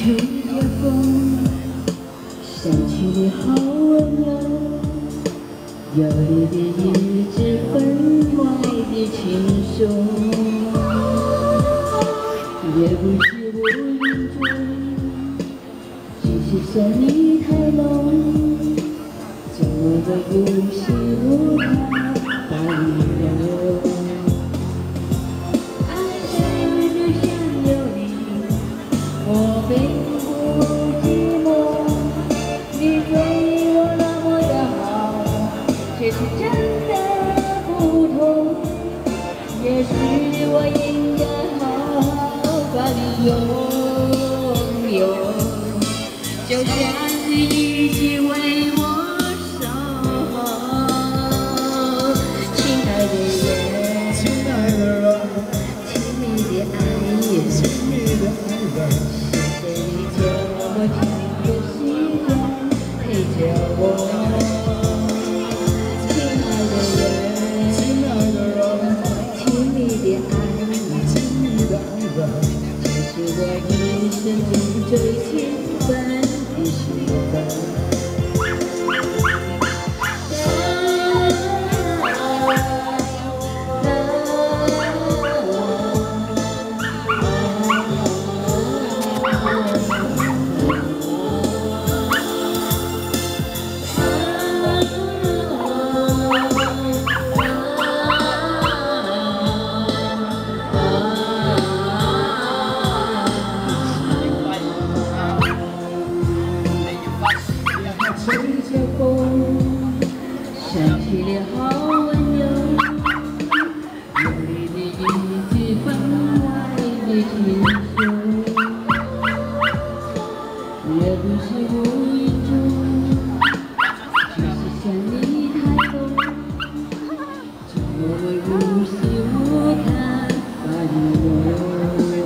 吹着风，想起你好温柔，有你的日子分外的轻松，也不是无影踪，只是想你太浓，怎么都无时无刻把你留。 我并不寂寞，你对我那么的好，却是真的不同。也许我应该好好把你拥有，就像你一直为我守候。亲爱的人，亲爱的人，亲密的爱人，亲密的爱人。 我听的时间陪着我，亲爱的人，亲爱的人，亲密的爱人，亲密的爱人，这是我一生中最兴奋的时刻。 吹着风，想起你好温柔，有你的日子分外的轻松，也不是无意中，只是想你太浓，怎么会无时无刻把你留？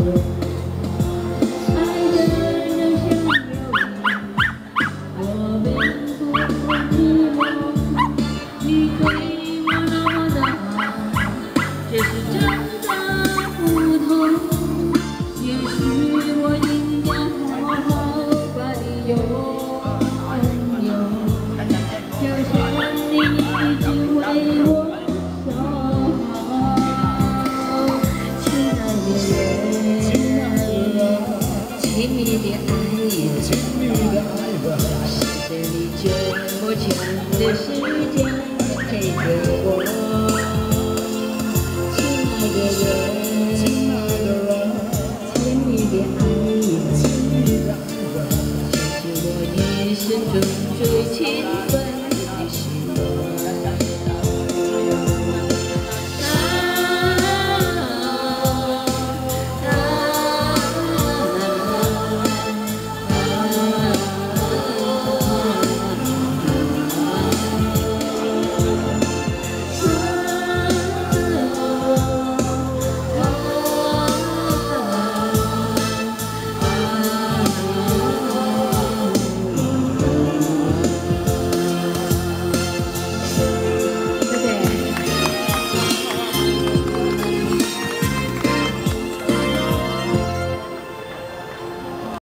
爱的人像有你，我并不寂寞，你对我那么的好，这是真的不同。也许我应该好好把你拥有，就像你一直为我守候。亲爱的人，亲爱的人，亲密的爱人，亲密的爱人。 谢谢你这么长的时间陪着我，亲爱的人，亲爱的人，亲密的爱人，亲密的爱人，这是我一生中最亲。